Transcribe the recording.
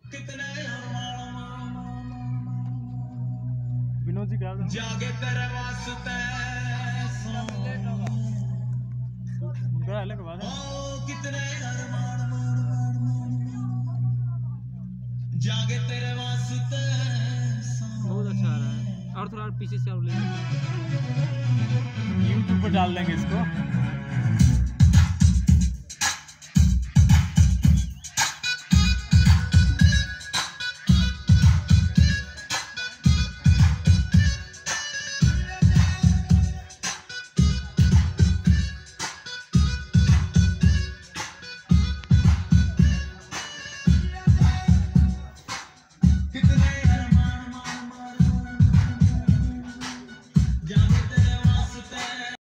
विनोद जी क्या जागे तेरे वास्ते उनका अलग बात है। कितने जागे तेरे वास्ते बहुत अच्छा आ रहा है। और थोड़ा पीछे से और ले यूट्यूब पर डाल देंगे इसको।